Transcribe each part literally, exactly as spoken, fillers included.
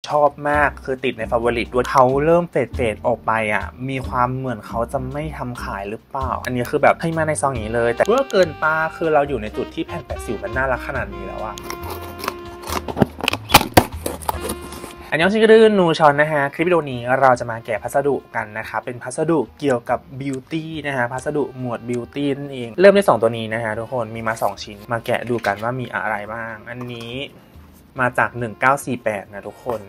ชอบมากคือติดในฟาโวริตด้วยเขาเริ่มเฟดเฟดออกไปอ่ะมีความเหมือนเขาจะไม่ทำขายหรือเปล่าอันนี้คือแบบให้มาในซองนี้เลยแต่เมื่อเกินป้าคือเราอยู่ในจุดที่แผ่นแปะสิวมันน่ารักขนาดนี้แล้วอะอันยองชิครื้นูชอนนะฮะคลิปวิดีโอนี้เราจะมาแกะพัสดุกันนะคะเป็นพัสดุเกี่ยวกับบิวตี้นะฮะพัสดุหมวดบิวตี้นั่นเองเริ่มด้วยสองตัวนี้นะฮะทุกคนมีมาสองชิ้นมาแกะดูกันว่ามีอะไรบ้างอันนี้มาจากหนึ่งเก้าสี่แปดนะทุกคน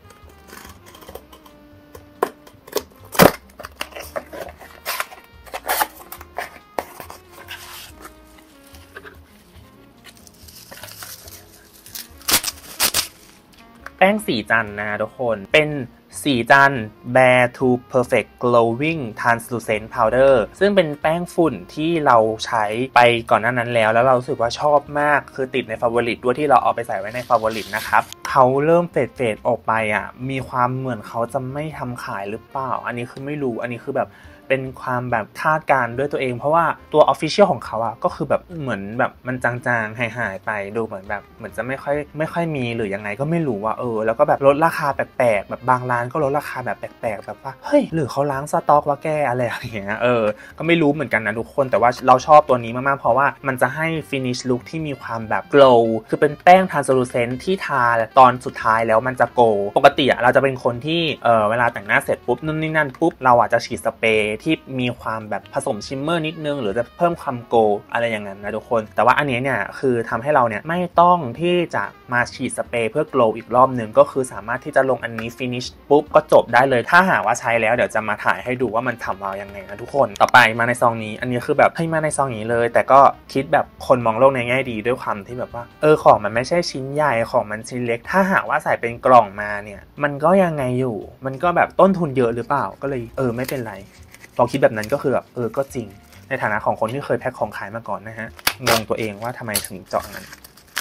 แป้งสีจันทร์นะทุกคนเป็นสีจันทร์ Bare to Perfect Glowing Translucent Powder ซึ่งเป็นแป้งฝุ่นที่เราใช้ไปก่อนหน้านั้นแล้วแล้วเรารู้สึกว่าชอบมากคือติดในฟาโวริตด้วยที่เราเอาไปใส่ไว้ในฟาโวริตนะครับเขาเริ่มเฟดเฟดออกไปอ่ะมีความเหมือนเขาจะไม่ทำขายหรือเปล่าอันนี้คือไม่รู้อันนี้คือแบบเป็นความแบบคาดการณ์ด้วยตัวเองเพราะว่าตัว Official ของเขาอะก็คือแบบเหมือนแบบมันจางๆหายๆไปดูเหมือนแบบเหมือนจะไม่ค่อยไม่ค่อยมีหรือยังไงก็ไม่รู้ว่าเออแล้วก็แบบลดราคาแปลกๆแบบบางร้านก็ลดราคาแบบแปลกๆแบบว่าเฮ้ยหรือเขาล้างสต็อกว่าแก้อะไรอย่างเงี้ยเออก็ไม่รู้เหมือนกันนะทุกคนแต่ว่าเราชอบตัวนี้มากๆเพราะว่ามันจะให้ finish look ที่มีความแบบ glow คือเป็นแป้ง translucent ที่ทาตอนสุดท้ายแล้วมันจะ glow ปกติอะเราจะเป็นคนที่เออเวลาแต่งหน้าเสร็จปุ๊บนู่นนี่นั่นปุ๊บเราอาจจะฉีดสเปรย์ที่มีความแบบผสมชิมเมอร์นิดนึงหรือจะเพิ่มความโกลอะไรอย่างนั้นนะทุกคนแต่ว่าอันนี้เนี่ยคือทำให้เราเนี่ยไม่ต้องที่จะมาฉีดสเปรย์เพื่อโกลอีกรอบนึงก็คือสามารถที่จะลงอันนี้ฟินิชปุ๊บก็จบได้เลยถ้าหากว่าใช้แล้วเดี๋ยวจะมาถ่ายให้ดูว่ามันทำเรายังไงนะทุกคนต่อไปมาในซองนี้อันนี้คือแบบให้มาในซองนี้เลยแต่ก็คิดแบบคนมองโลกในแง่ดีด้วยความที่แบบว่าเออของมันไม่ใช่ชิ้นใหญ่ของมันชิ้นเล็กถ้าหากว่าใส่เป็นกล่องมาเนี่ยมันก็ยังไงอยู่มันก็แบบต้นทุนเยอะหรือเปล่าก็เลยเออไม่เป็นไรพอคิดแบบนั้นก็คือแบบเออก็จริงในฐานะของคนที่เคยแพ็คของขายมาก่อนนะฮะงงตัวเองว่าทำไมถึงเจาะนั้น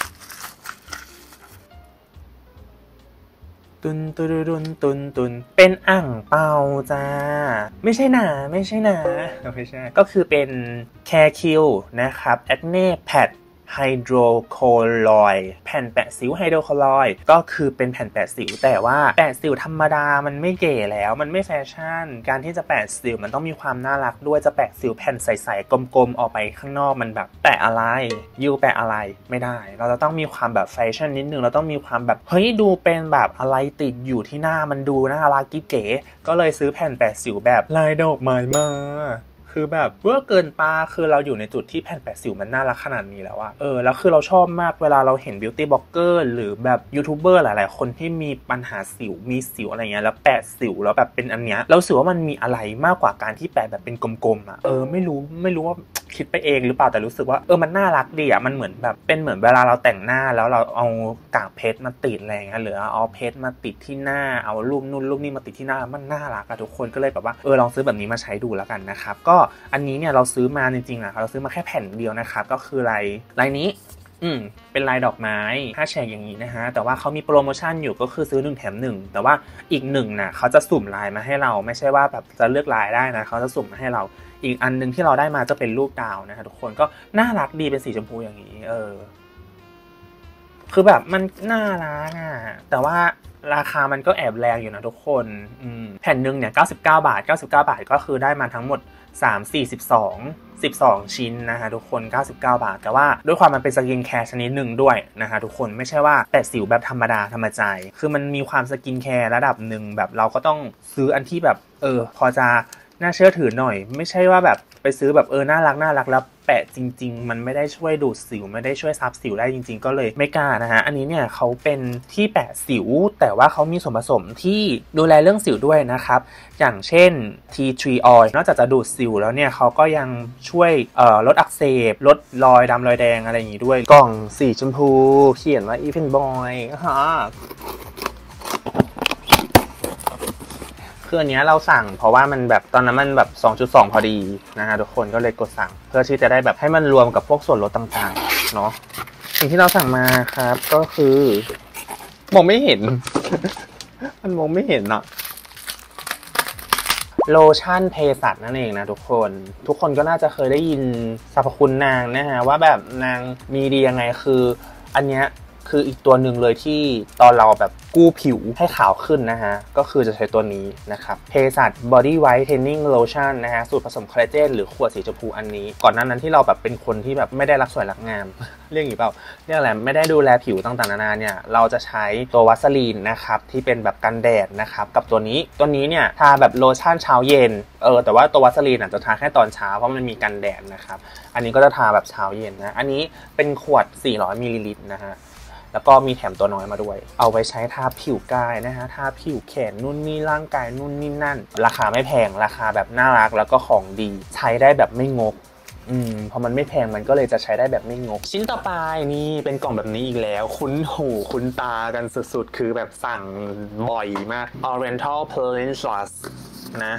ตุนตุนตุนตุนตุนเป็นอ่างเปาจ้าไม่ใช่หนาไม่ใช่หนาไม่ใช่ก็คือเป็นแคร์คิวนะครับแอคเน่แพดไฮโดรโคลอยด์แผ่นแปะสิวไฮโดรโคลอยด์ก็คือเป็นแผ่นแปะสิวแต่ว่าแปะสิวธรรมดามันไม่เก๋แล้วมันไม่แฟชั่นการที่จะแปะสิวมันต้องมีความน่ารักด้วยจะแปะสิวแผ่นใสๆกลมๆออกไปข้างนอกมันแบบแปะอะไรยูแปะอะไรไม่ได้เราจะต้องมีความแบบแฟชั่นนิดนึงเราต้องมีความแบบเฮ้ยดูเป็นแบบอะไรติดอยู่ที่หน้ามันดูน่ารักกิ๊บเก๋ก็เลยซื้อแผ่นแปะสิวแบบลายดอกไม้มาคือแบบเวอร์เกินป้าคือเราอยู่ในจุดที่แผ่นแปะสิวมันน่ารักขนาดนี้แล้วอะเออแล้วคือเราชอบมากเวลาเราเห็นบิวตี้บล็อกเกอร์หรือแบบยูทูบเบอร์หลายๆคนที่มีปัญหาสิวมีสิวอะไรเงี้ยแล้วแปะสิวแล้วแบบเป็นอันเนี้ยเราสึกว่ามันมีอะไรมากกว่าการที่แปะแบบเป็นกลมๆอะเออไม่รู้ไม่รู้ว่าคิดไปเองหรือเปล่าแต่รู้สึกว่าเออมันน่ารักดีอะมันเหมือนแบบเป็นเหมือนเวลาเราแต่งหน้าแล้วเราเอากากเพชรมาติดอะไรเงี้ยหรือเอาเพชรมาติดที่หน้าเอารูปนู่นรูปนี่มาติดที่หน้ามันน่ารักอะทุกคนก็เลยแบบว่าเออลองซื้อแบบนี้มาใช้ดูแล้วกันนะครับก็อันนี้เนี่ยเราซื้อมาจริงๆอะเราซื้อมาแค่แผ่นเดียวนะครับก็คือลายลายนี้อืมเป็นลายดอกไม้ห้าแฉกอย่างนี้นะฮะแต่ว่าเขามีโปรโมชั่นอยู่ก็คือซื้อหนึ่งแถมหนึ่งแต่ว่าอีกหนึ่งน่ะเขาจะสุ่มลายมาให้เราไม่ใช่ว่าแบบจะเลือกลายได้นะเขาจะสุ่มมาให้เราอีกอันนึงที่เราได้มาจะเป็นรูปดาวนะฮะทุกคนก็น่ารักดีเป็นสีชมพูอย่างนี้เออคือแบบมันน่ารักอ่ะแต่ว่าราคามันก็แอบแรงอยู่นะทุกคนอืมแผ่นหนึ่งเนี่ยเก้าสิบเก้าบาทเก้าสิบเก้าบาทก็คือได้มาทั้งหมดสาม สี่ สิบสอง สิบสองชิ้นนะฮะทุกคนเก้าสิบเก้าบาทแต่ว่าด้วยความมันเป็นสกินแคร์ชนิดหนึ่งด้วยนะฮะทุกคนไม่ใช่ว่าแปะสิวแบบธรรมดาธรรมใจคือมันมีความสกินแคร์ระดับหนึ่งแบบเราก็ต้องซื้ออันที่แบบเออพอจะน่าเชื่อถือหน่อยไม่ใช่ว่าแบบไปซื้อแบบเออน่ารักน่ารักแล้วแปะจริงๆมันไม่ได้ช่วยดูดสิวไม่ได้ช่วยซับสิวได้จริงๆก็เลยไม่กล้านะฮะอันนี้เนี่ยเขาเป็นที่แปะสิวแต่ว่าเขามีส่วนผสมที่ดูแลเรื่องสิวด้วยนะครับอย่างเช่น Tea Tree Oil นอกจากจะดูดสิวแล้วเนี่ยเขาก็ยังช่วยเอ่อลดอักเสบลดรอยดำรอยแดงอะไรอย่างงี้ด้วยกล่องสีชมพูเขียนว่า Even Boy ฮะคืออันนี้เราสั่งเพราะว่ามันแบบตอนนั้นมันแบบ สองจุดสอง พอดีนะฮะทุกคนก็เลยกดสั่งเพื่อที่จะได้แบบให้มันรวมกับพวกส่วนลดต่างๆเนาะสิ่งที่เราสั่งมาครับก็คือมองไม่เห็น มันมองไม่เห็นเนาะโลชั่นเภสัชนั่นเองนะทุกคนทุกคนก็น่าจะเคยได้ยินสรรพคุณนางนะฮะว่าแบบนางมีดียังไงคืออันเนี้ยคืออีกตัวหนึ่งเลยที่ตอนเราแบบกู้ผิวให้ขาวขึ้นนะฮะก็คือจะใช้ตัวนี้นะครับเภสัช Body Whitening Lotion นะฮะสูตรผสมคอลลาเจนหรือขวดสีชมพูอันนี้ก่อนหน้านั้นที่เราแบบเป็นคนที่แบบไม่ได้รักสวยรักงาม เรื่องอย่างนี้เปล่าเรื่องอะไรไม่ได้ดูแลผิวต่างๆนานาเนี่ยเราจะใช้ตัววัสลีนนะครับที่เป็นแบบกันแดดนะครับกับตัวนี้ตัวนี้เนี่ยทาแบบโลชั่นเช้าเย็นเออแต่ว่าตัววัสลีนอ่ะจะทาแค่ตอนเช้าเพราะมันมีกันแดดนะครับอันนี้ก็จะทาแบบเช้าเย็นนะอันนี้เป็นขวดสี่ร้อยมิลลิลิตรนะฮะแล้วก็มีแถมตัวน้อยมาด้วยเอาไว้ใช้ทาผิวกายนะฮะทาผิวแขนนู่นนี่ร่างกายนู่นนี่นั่นราคาไม่แพงราคาแบบน่ารักแล้วก็ของดีใช้ได้แบบไม่งกอืมพอมันไม่แพงมันก็เลยจะใช้ได้แบบไม่งกชิ้นต่อไปนี่เป็นกล่องแบบนี้อีกแล้วคุ้นหูคุ้นตากันสุดๆคือแบบสั่งบ่อยมาก Oriental Princess นะ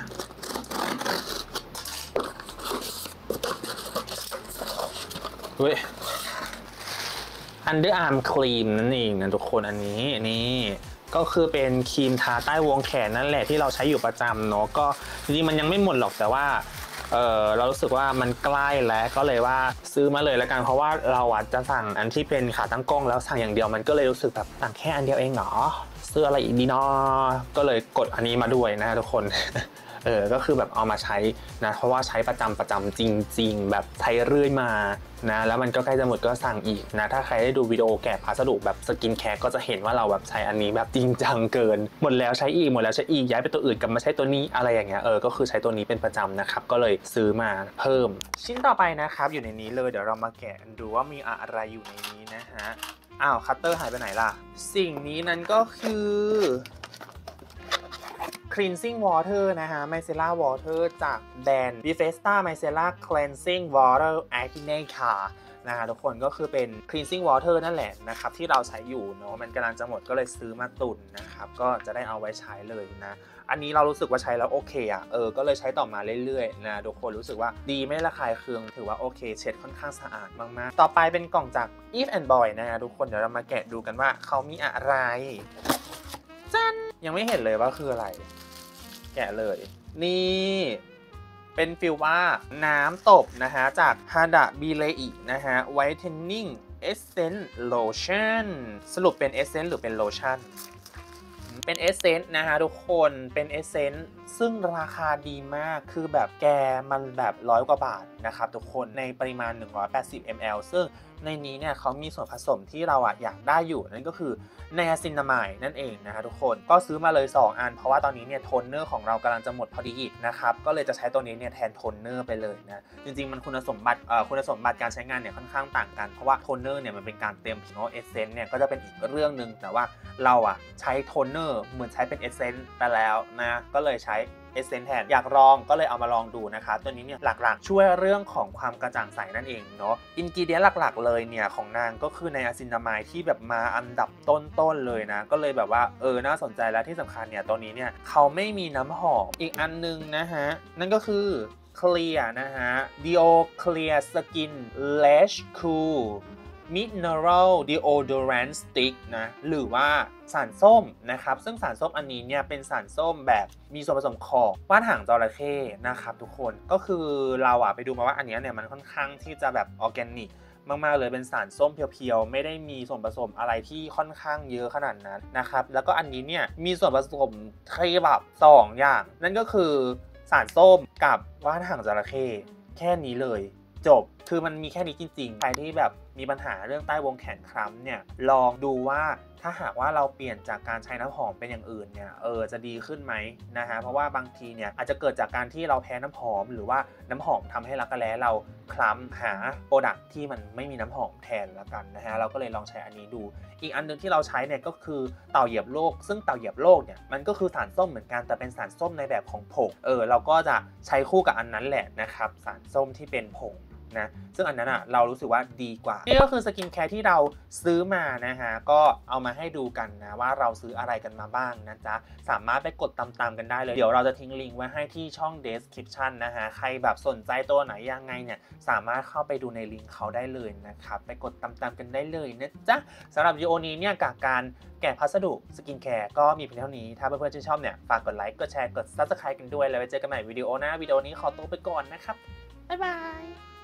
เว้ย Underarm Cream นั่นเองนะทุกคนอันนี้นี่ก็คือเป็นครีมทาใต้วงแขนนั่นแหละที่เราใช้อยู่ประจำเนาะก็จริงๆมันยังไม่หมดหรอกแต่ว่าเออเรารู้สึกว่ามันใกล้แล้วก็เลยว่าซื้อมาเลยแล้วกันเพราะว่าเราอาจจะสั่งอันที่เป็นขาตั้งกล้องแล้วสั่งอย่างเดียวมันก็เลยรู้สึกแบบสั่งแค่อันเดียวเองเหรอซื้ออะไรอีกดีเนาะก็เลยกดอันนี้มาด้วยนะทุกคนเออก็คือแบบเอามาใช้นะเพราะว่าใช้ประจำประจำจริงๆแบบใช้เรื่อยมานะแล้วมันก็ใกล้จะหมดก็สั่งอีกนะถ้าใครได้ดูวิดีโอแกะพัสดุแบบสกินแคร์ก็จะเห็นว่าเราแบบใช้อันนี้แบบจริงจังเกินหมดแล้วใช้อีกหมดแล้วใช้อีกย้ายไปตัวอื่นกลับมาใช้ตัวนี้อะไรอย่างเงี้ยเออก็คือใช้ตัวนี้เป็นประจำนะครับก็เลยซื้อมาเพิ่มชิ้นต่อไปนะครับอยู่ในนี้เลยเดี๋ยวเรามาแกะดูว่ามีอะไรอยู่ในนี้นะฮะอ้าวคัตเตอร์หายไปไหนล่ะสิ่งนี้นั้นก็คือ Cleansing Water นะฮะ Micellar Water จากแบรนด์ Bethesda Micellar Cleansing Water Acne Care นะฮะทุกคนก็คือเป็น Cleansing Water นั่นแหละนะครับที่เราใช้อยู่เนาะมันกำลังจะหมดก็เลยซื้อมาตุนนะครับก็จะได้เอาไว้ใช้เลยนะอันนี้เรารู้สึกว่าใช้แล้วโอเคอ่ะเออก็เลยใช้ต่อมาเรื่อยๆนะทุกคนรู้สึกว่าดีไม่ระคายเคืองถือว่าโอเคเช็ดค่อนข้างสะอาดมากๆต่อไปเป็นกล่องจาก Eve and Boy นะฮะทุกคนเดี๋ยวเรามาแกะดูกันว่าเขามีอะไรจันยังไม่เห็นเลยว่าคืออะไรแกะเลยนี่เป็นฟิลว่าน้ำตบนะฮะจาก Hada Bilei นะฮะ Whitening Essence Lotion สรุปเป็น Essence หรือเป็น Lotion เป็น Essence นะฮะทุกคนเป็น Essence ซึ่งราคาดีมากคือแบบแกมันแบบร้อยกว่าบาทนะครับทุกคนในปริมาณหนึ่งร้อยแปดสิบมิลลิลิตร ซึ่งในนี้เนี่ยเขามีส่วนผสมที่เราอะอยากได้อยู่นั่นก็คือไนอาซินามายนั่นเองนะฮะทุกคนก็ซื้อมาเลยสองอันเพราะว่าตอนนี้เนี่ยโทนเนอร์ของเรากำลังจะหมดพอดีนะครับก็เลยจะใช้ตัวนี้เนี่ยแทนโทนเนอร์ไปเลยนะจริงๆมันคุณสมบัติเอ่อคุณสมบัติการใช้งานเนี่ยค่อนข้างต่างกันเพราะว่าโทนเนอร์เนี่ยมันเป็นการเตรียมผิวเนาะเอเซนส์เนี่ยก็จะเป็นอีกเรื่องนึงแต่ว่าเราอะใช้โทนเนอร์เหมือนใช้เป็นเอเซนส์ไปแล้วนะก็เลยใช้เอเซนส์แทนอยากลองก็เลยเอามาลองดูนะคะตัวนี้เนี่ยหลักๆช่วยเรื่องของความกระจ่างใสนั่นเองเนาะอินกิเดียนหลักๆเลยเนี่ยของนางก็คือไนอาซินามายที่แบบมาอันดับต้นๆเลยนะก็เลยแบบว่าเออน่าสนใจแล้วที่สำคัญเนี่ยตัวนี้เนี่ยเขาไม่มีน้ำหอมอีกอันนึงนะฮะนั่นก็คือ Clear นะฮะ Dio Clear Skin Lash Cool Mineral Deodorant Stick นะหรือว่าสารส้มนะครับซึ่งสารส้มอันนี้เนี่ยเป็นสารส้มแบบมีส่วนผสมของว่านหางจระเข้นะครับทุกคนก็คือเราอะไปดูมาว่าอันนี้เนี่ยมันค่อนข้างที่จะแบบออร์แกนิกมากๆเลยเป็นสารส้มเพียวๆไม่ได้มีส่วนผสมอะไรที่ค่อนข้างเยอะขนาดนั้นนะครับแล้วก็อันนี้เนี่ยมีส่วนผสมแค่แบบสองอย่างนั่นก็คือสารส้มกับว่านหางจระเข้แค่นี้เลยจบคือมันมีแค่นี้จริงๆใครที่แบบมีปัญหาเรื่องใต้วงแขนคล้ำเนี่ยลองดูว่าถ้าหากว่าเราเปลี่ยนจากการใช้น้ำหอมเป็นอย่างอื่นเนี่ยเออจะดีขึ้นไหมนะฮะเพราะว่าบางทีเนี่ยอาจจะเกิดจากการที่เราแพ้น้ำหอมหรือว่าน้ำหอมทำให้รักแร้เราคล้ำหาโปรดักที่มันไม่มีน้ำหอมแทนแล้วกันนะฮะเราก็เลยลองใช้อันนี้ดูอีกอันนึงที่เราใช้เนี่ยก็คือเต่าเหยียบโลกซึ่งเต่าเหยียบโลกเนี่ยมันก็คือสารส้มเหมือนกันแต่เป็นสารส้มในแบบของผงเออเราก็จะใช้คู่กับอันนั้นแหละนะครับสารส้มที่เป็นผงนะซึ่งอันนั้นอ่ะเรารู้สึกว่าดีกว่านี่ก็คือสกินแคร์ที่เราซื้อมานะฮะก็เอามาให้ดูกันนะว่าเราซื้ออะไรกันมาบ้างนะจ๊ะสามารถไปกดตามๆกันได้เลยเดี๋ยวเราจะทิ้งลิงก์ไว้ให้ที่ช่อง description นะฮะใครแบบสนใจตัวไหนยังไงเนี่ยสามารถเข้าไปดูในลิงก์เขาได้เลยนะครับไปกดตามๆกันได้เลยนะจ๊ะสำหรับวิดีโอนี้เนี่ยกับการแกะพัสดุสกินแคร์ก็มีเพียงเท่านี้ถ้าเพื่อนๆชื่นชอบเนี่ยฝากกดไลค์กดแชร์กด ซับสไครบ์ กันด้วยแล้วไว้เจอกันใหม่วิดีโอหน้าวิดีโอนี้ขอตัวไปก่อนนะครับบ๊ายบาย